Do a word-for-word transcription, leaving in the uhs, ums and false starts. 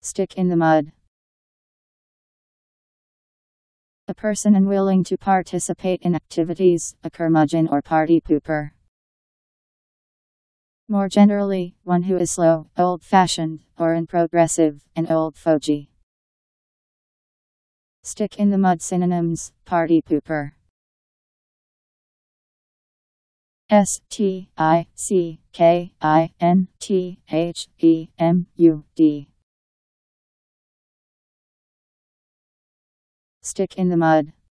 Stick in the mud. A person unwilling to participate in activities, a curmudgeon or party pooper. More generally, one who is slow, old-fashioned, or unprogressive, an old fogey. Stick in the mud synonyms: party pooper. S T I C K I N T H E M U D. Stick in the mud.